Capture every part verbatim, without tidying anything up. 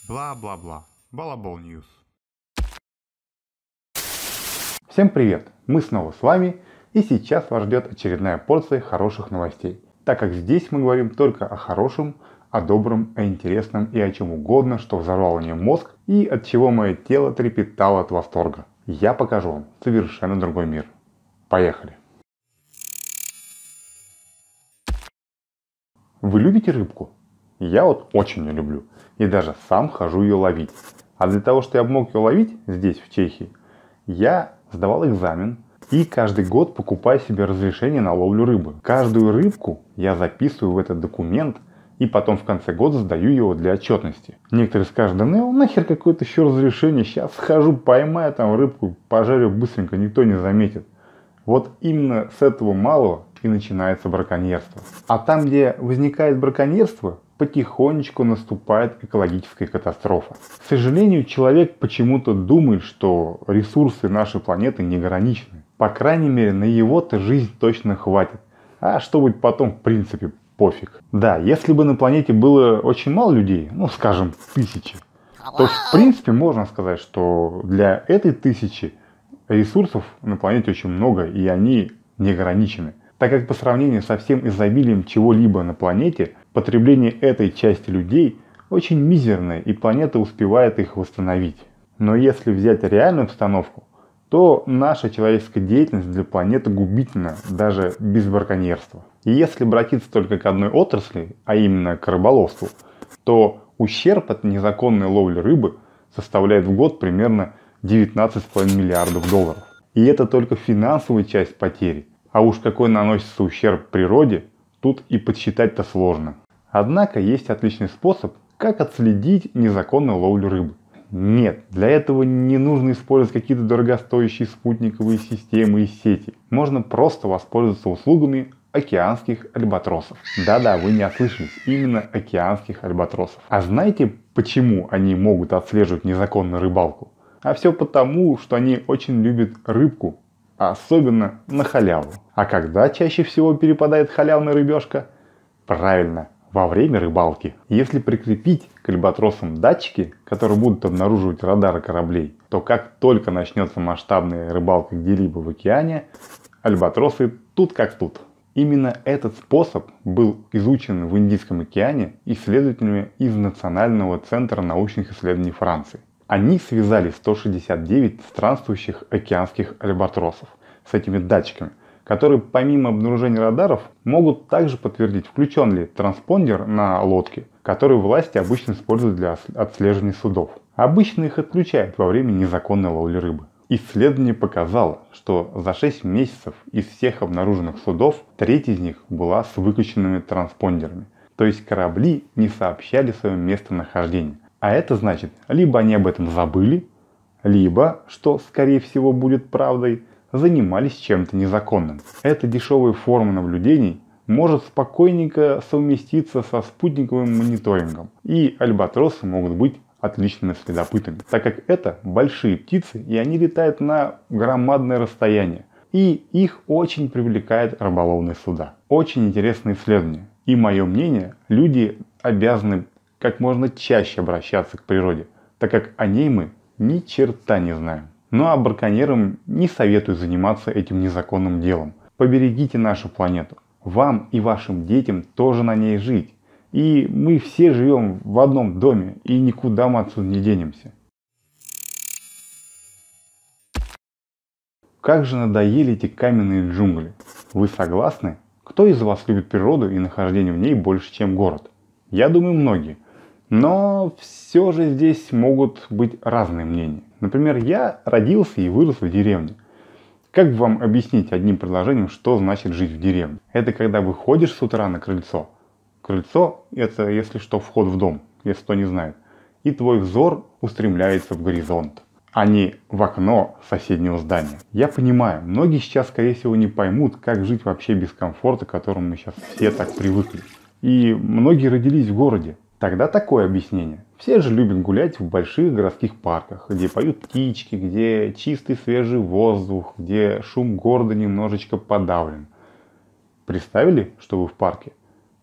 Бла-бла-бла. Балабол Ньюс. Всем привет! Мы снова с вами, и сейчас вас ждет очередная порция хороших новостей, так как здесь мы говорим только о хорошем, о добром, о интересном и о чем угодно, что взорвало мне мозг и от чего мое тело трепетало от восторга. Я покажу вам совершенно другой мир. Поехали! Вы любите рыбку? Я вот очень ее люблю, и даже сам хожу ее ловить. А для того, чтобы я мог ее ловить здесь, в Чехии, я сдавал экзамен и каждый год покупаю себе разрешение на ловлю рыбы. Каждую рыбку я записываю в этот документ и потом в конце года сдаю его для отчетности. Некоторые скажут: да ну нахер какое-то еще разрешение, сейчас схожу, поймаю там рыбку, пожарю быстренько, никто не заметит. Вот именно с этого малого и начинается браконьерство. А там, где возникает браконьерство, потихонечку наступает экологическая катастрофа. К сожалению, человек почему-то думает, что ресурсы нашей планеты неграничны. По крайней мере, на его-то жизнь точно хватит. А что будет потом, в принципе, пофиг. Да, если бы на планете было очень мало людей, ну скажем, тысячи, то в принципе можно сказать, что для этой тысячи ресурсов на планете очень много, и они не ограничены. Так как по сравнению со всем изобилием чего-либо на планете, потребление этой части людей очень мизерное, и планета успевает их восстановить. Но если взять реальную обстановку, то наша человеческая деятельность для планеты губительна даже без браконьерства. И если обратиться только к одной отрасли, а именно к рыболовству, то ущерб от незаконной ловли рыбы составляет в год примерно девятнадцать целых пять десятых миллиардов долларов. И это только финансовая часть потери. А уж какой наносится ущерб природе, тут и подсчитать-то сложно. Однако есть отличный способ, как отследить незаконную ловлю рыбы. Нет, для этого не нужно использовать какие-то дорогостоящие спутниковые системы и сети. Можно просто воспользоваться услугами океанских альбатросов. Да-да, вы не ослышались, именно океанских альбатросов. А знаете, почему они могут отслеживать незаконную рыбалку? А все потому, что они очень любят рыбку, а особенно на халяву. А когда чаще всего перепадает халявная рыбешка? Правильно, во время рыбалки. Если прикрепить к альбатросам датчики, которые будут обнаруживать радары кораблей, то как только начнется масштабная рыбалка где-либо в океане, альбатросы тут как тут. Именно этот способ был изучен в Индийском океане исследователями из Национального центра научных исследований Франции. Они связали сто шестьдесят девять странствующих океанских альбатросов с этими датчиками, которые помимо обнаружения радаров могут также подтвердить, включен ли транспондер на лодке, который власти обычно используют для отслеживания судов. Обычно их отключают во время незаконной ловли рыбы. Исследование показало, что за шесть месяцев из всех обнаруженных судов треть из них была с выключенными транспондерами. То есть корабли не сообщали свое местонахождение. А это значит, либо они об этом забыли, либо, что скорее всего будет правдой, занимались чем-то незаконным. Эта дешевая форма наблюдений может спокойненько совместиться со спутниковым мониторингом. И альбатросы могут быть отличными следопытами, так как это большие птицы, и они летают на громадное расстояние. И их очень привлекают рыболовные суда. Очень интересное исследование. И мое мнение, люди обязаны как можно чаще обращаться к природе, так как о ней мы ни черта не знаем. Ну а браконьерам не советую заниматься этим незаконным делом. Поберегите нашу планету. Вам и вашим детям тоже на ней жить. И мы все живем в одном доме, и никуда мы отсюда не денемся. Как же надоели эти каменные джунгли. Вы согласны? Кто из вас любит природу и нахождение в ней больше, чем город? Я думаю, многие. Но все же здесь могут быть разные мнения. Например, я родился и вырос в деревне. Как вам объяснить одним предложением, что значит жить в деревне? Это когда выходишь с утра на крыльцо. Крыльцо – это, если что, вход в дом, если кто не знает. И твой взор устремляется в горизонт, а не в окно соседнего здания. Я понимаю, многие сейчас, скорее всего, не поймут, как жить вообще без комфорта, к которому мы сейчас все так привыкли. И многие родились в городе. Тогда такое объяснение. Все же любят гулять в больших городских парках, где поют птички, где чистый свежий воздух, где шум города немножечко подавлен. Представили, что вы в парке?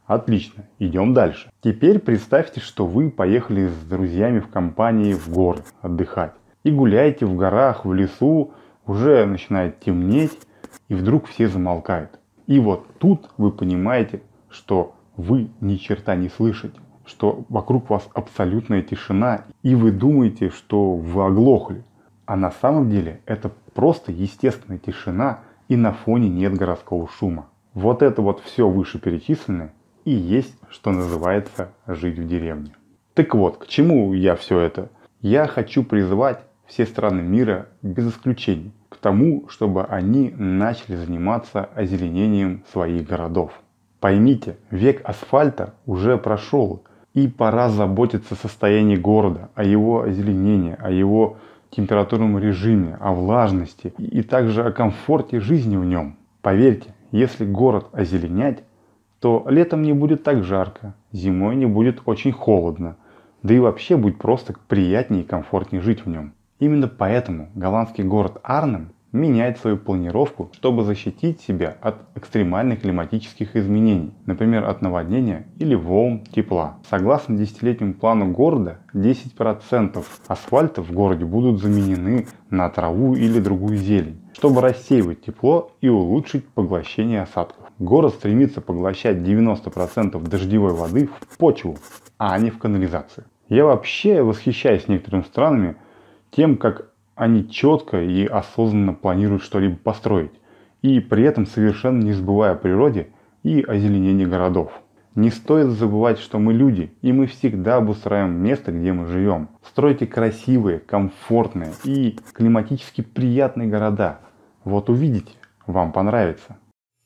Отлично, идем дальше. Теперь представьте, что вы поехали с друзьями в компании в горы отдыхать. И гуляете в горах, в лесу, уже начинает темнеть, и вдруг все замолкают. И вот тут вы понимаете, что вы ни черта не слышите, что вокруг вас абсолютная тишина, и вы думаете, что вы оглохли. А на самом деле это просто естественная тишина, и на фоне нет городского шума. Вот это вот все вышеперечисленное и есть, что называется, жить в деревне. Так вот, к чему я все это? Я хочу призвать все страны мира без исключений к тому, чтобы они начали заниматься озеленением своих городов. Поймите, век асфальта уже прошел, и пора заботиться о состоянии города, о его озеленении, о его температурном режиме, о влажности и также о комфорте жизни в нем. Поверьте, если город озеленять, то летом не будет так жарко, зимой не будет очень холодно, да и вообще будет просто приятнее и комфортнее жить в нем. Именно поэтому голландский город Арнhem меняет свою планировку, чтобы защитить себя от экстремальных климатических изменений, например, от наводнения или волн тепла. Согласно десятилетнему плану города, десять процентов асфальта в городе будут заменены на траву или другую зелень, чтобы рассеивать тепло и улучшить поглощение осадков. Город стремится поглощать девяносто процентов дождевой воды в почву, а не в канализацию. Я вообще восхищаюсь некоторыми странами тем, как они четко и осознанно планируют что-либо построить, и при этом совершенно не забывая о природе и озеленении городов. Не стоит забывать, что мы люди, и мы всегда обустраиваем место, где мы живем. Стройте красивые, комфортные и климатически приятные города. Вот увидите, вам понравится.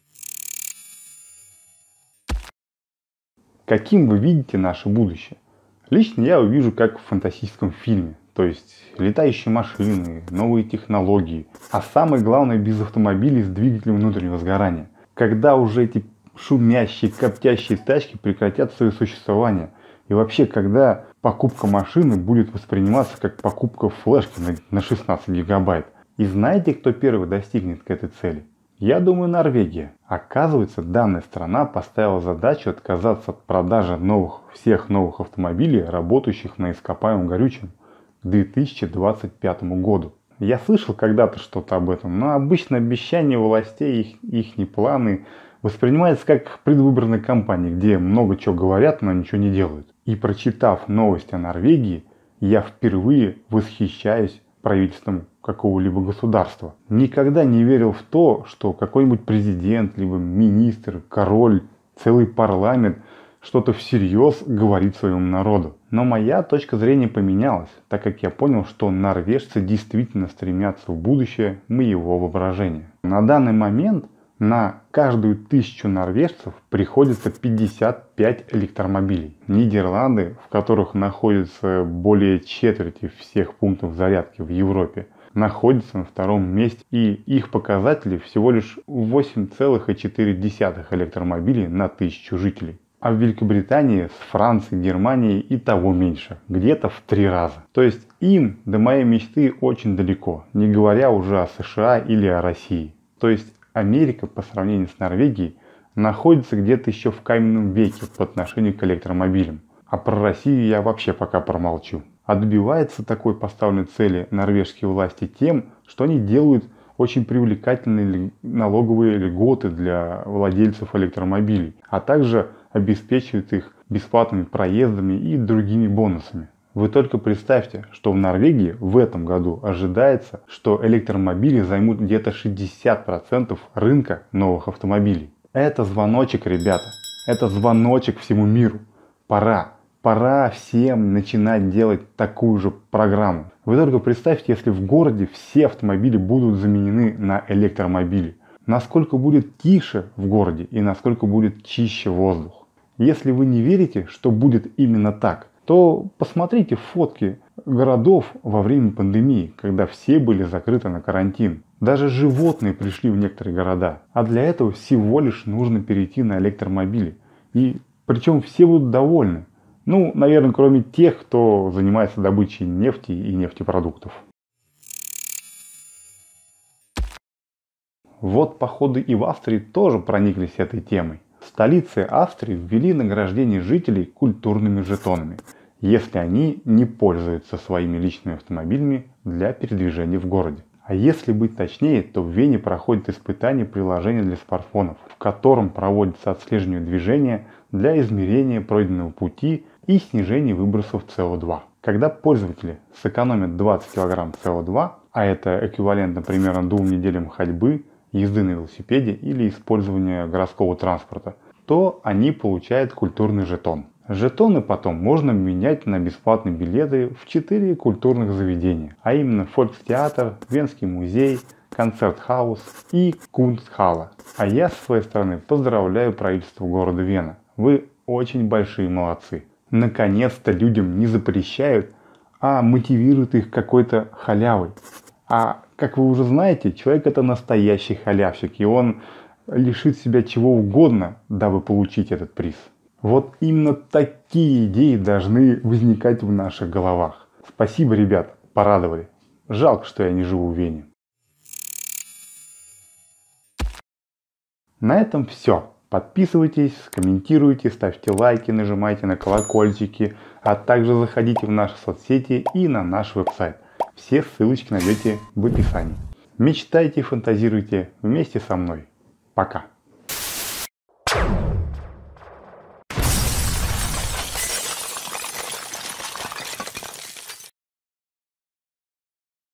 Каким вы видите наше будущее? Лично я увижу как в фантастическом фильме. То есть летающие машины, новые технологии. А самое главное, без автомобилей с двигателем внутреннего сгорания. Когда уже эти шумящие, коптящие тачки прекратят свое существование. И вообще, когда покупка машины будет восприниматься как покупка флешки на шестнадцать гигабайт. И знаете, кто первый достигнет к этой цели? Я думаю, Норвегия. Оказывается, данная страна поставила задачу отказаться от продажи новых, всех новых автомобилей, работающих на ископаемом горючем, к две тысячи двадцать пятому году. Я слышал когда-то что-то об этом, но обычно обещания властей, их, их планы воспринимаются как предвыборная кампания, где много чего говорят, но ничего не делают. И прочитав новости о Норвегии, я впервые восхищаюсь правительством какого-либо государства. Никогда не верил в то, что какой-нибудь президент, либо министр, король, целый парламент что-то всерьез говорит своему народу. Но моя точка зрения поменялась, так как я понял, что норвежцы действительно стремятся в будущее моего воображения. На данный момент на каждую тысячу норвежцев приходится пятьдесят пять электромобилей. Нидерланды, в которых находится более четверти всех пунктов зарядки в Европе, находятся на втором месте, и их показатели всего лишь восемь целых четыре десятых электромобилей на тысячу жителей. А в Великобритании с Францией, Германией и того меньше, где-то в три раза. То есть им до моей мечты очень далеко, не говоря уже о США или о России. То есть Америка по сравнению с Норвегией находится где-то еще в каменном веке по отношению к электромобилям. А про Россию я вообще пока промолчу. А добивается такой поставленной цели норвежские власти тем, что они делают очень привлекательные налоговые льготы для владельцев электромобилей, а также обеспечивают их бесплатными проездами и другими бонусами. Вы только представьте, что в Норвегии в этом году ожидается, что электромобили займут где-то шестьдесят процентов рынка новых автомобилей. Это звоночек, ребята. Это звоночек всему миру. Пора. Пора всем начинать делать такую же программу. Вы только представьте, если в городе все автомобили будут заменены на электромобили. Насколько будет тише в городе и насколько будет чище воздух. Если вы не верите, что будет именно так, то посмотрите фотки городов во время пандемии, когда все были закрыты на карантин. Даже животные пришли в некоторые города. А для этого всего лишь нужно перейти на электромобили. И причем все будут довольны. Ну, наверное, кроме тех, кто занимается добычей нефти и нефтепродуктов. Вот, походу, и в Австрии тоже прониклись этой темой. столице Австрии ввели награждение жителей культурными жетонами, если они не пользуются своими личными автомобилями для передвижения в городе. А если быть точнее, то в Вене проходит испытание приложения для смартфонов, в котором проводится отслеживание движения для измерения пройденного пути и снижения выбросов С О два. Когда пользователи сэкономят двадцать килограмм С О два, а это эквивалентно примерно двум неделям ходьбы, езды на велосипеде или использования городского транспорта, то они получают культурный жетон. Жетоны потом можно менять на бесплатные билеты в четыре культурных заведения, а именно Фолькстеатр, Венский музей, Концертхаус и Кунстхалла. А я с своей стороны поздравляю правительство города Вена. Вы очень большие молодцы. Наконец-то людям не запрещают, а мотивируют их какой-то халявой. А как вы уже знаете, человек это настоящий халявщик, и он лишит себя чего угодно, дабы получить этот приз. Вот именно такие идеи должны возникать в наших головах. Спасибо, ребят, порадовали. Жалко, что я не живу в Вене. На этом все. Подписывайтесь, комментируйте, ставьте лайки, нажимайте на колокольчики, а также заходите в наши соцсети и на наш веб-сайт. Все ссылочки найдете в описании. Мечтайте и фантазируйте вместе со мной. Пока.